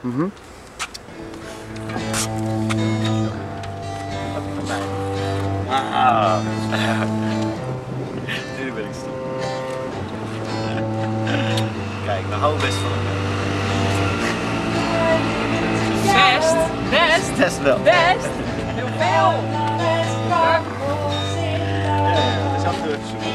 Mhm. Ah. Nu ben ik stil. Kijk, we houden best van hem. Best. Best wel. Best. Heel veel. Ja, dat is afgewerkt zoeken.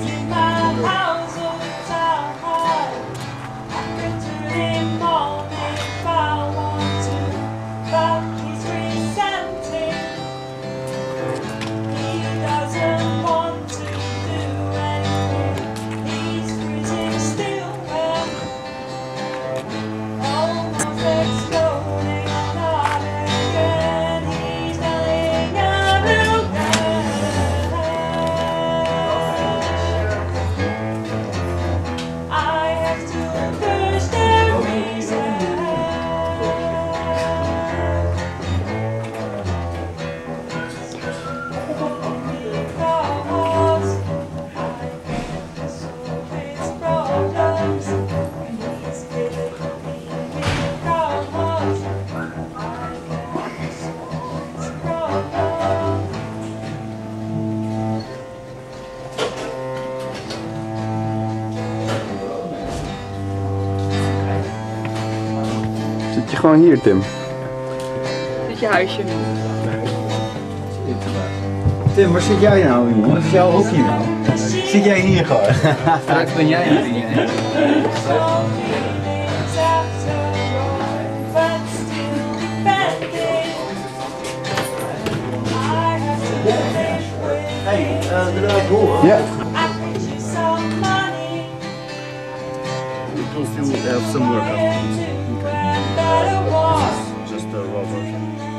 Zit je gewoon hier, Tim? Dit je huisje. Tim, waar zit jij nou, jongen? Wat is jouw hockey nou? Zit jij hier gewoon? Straks ben jij het in je eentje. Hey, eruit door. Ja. We'll still have some work afterwards. Just a raw version.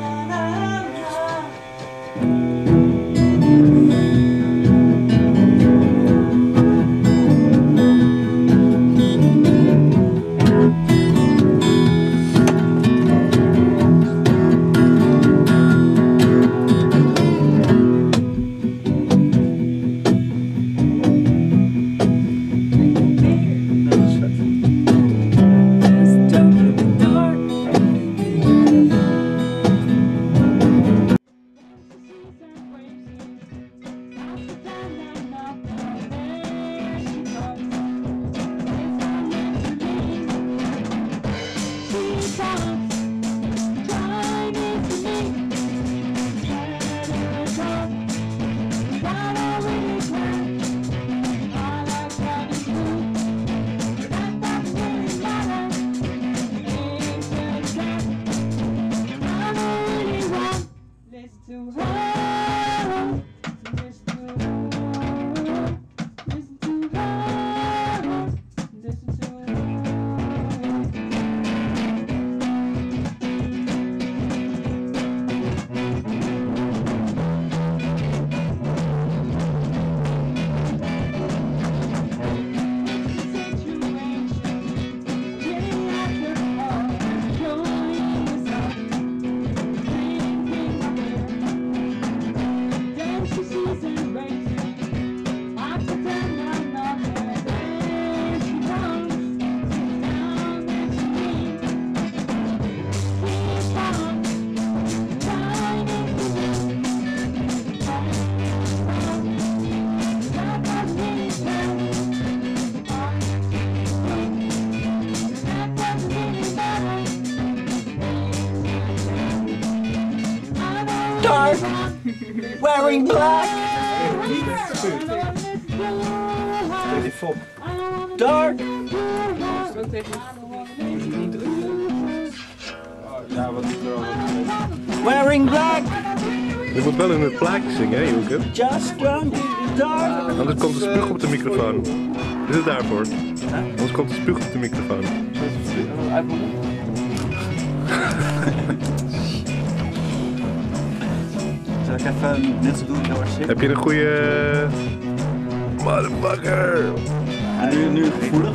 Dark, wearing black. Dark. Ja, wat is er al? Wearing black. Je moet wel in het plaatje zingen, hè, Joeke? Just drunk in the dark. Anders komt de spuug op de microfoon. Dit is daarvoor. Anders komt de spuug op de microfoon. Zal ik even net zo doen als ik Heb je een goede... Motherfucker! Ja, nu gevoelig.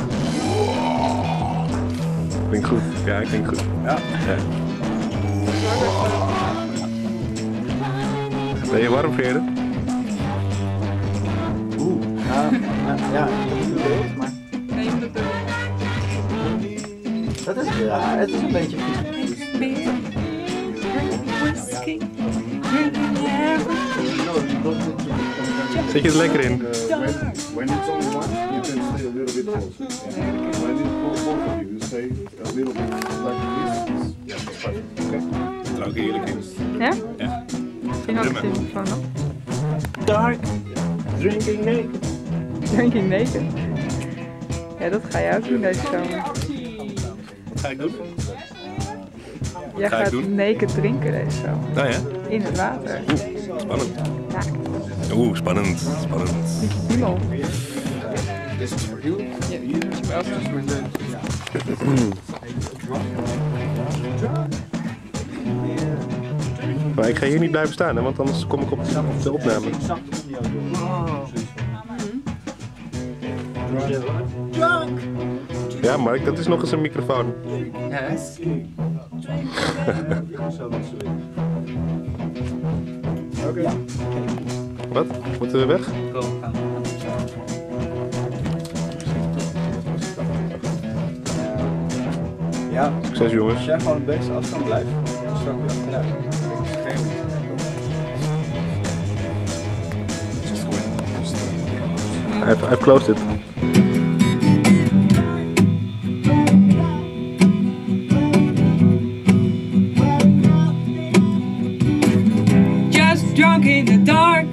Klinkt goed. Ja, ik denk goed. Ja. Ben je warm, vind je het? Ja, ik heb het beeld, maar... Nee, je moet het doen. Dat is raar, het is een beetje vies. Zit je er lekker in? When it's only one, you can stay a little bit closer. When it's both of you, you stay a little bit like this. Yeah, that's perfect. Okay. Het er ook heerlijk in. Ja? Ja. Misschien had ik het in van nog. Dark. Drinking naked. Drinking naked. Ja, dat ga je ook doen deze zomer. Wat ga ik doen? Jij ga ik gaat doen? naked drinken deze zomer. Nou ja. In het water. Spannend. Ja, Oeh, spannend. Spannend. piemel. This is for you. Ja, moet je wel eens doen. Maar ik ga hier niet blijven staan, hè, want anders kom ik op de opname. Ja, Mark, dat is nog eens een microfoon. Yes. Wat? Moeten we weg? Ja, Succes, jongens. als jij gewoon op deze afstand blijft, dan strak je achteruit. I've closed it. Just drunk in the dark.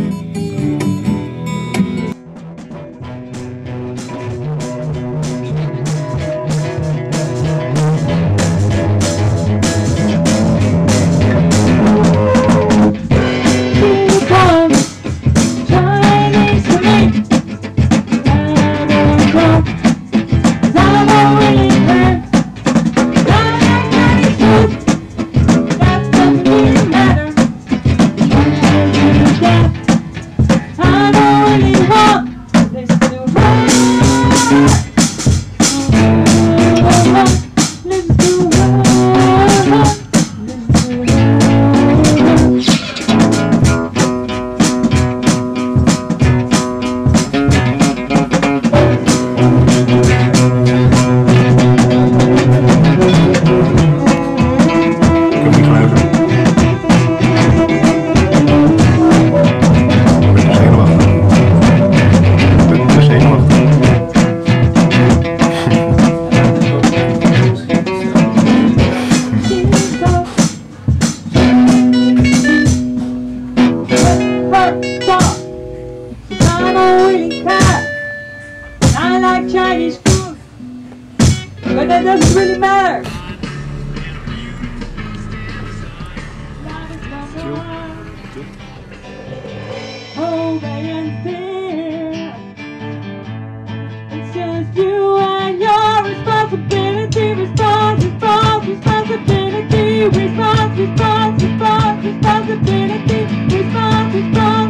Chinese food, but that doesn't really matter. Obey fear. It's just you and your responsibility. Responsibility.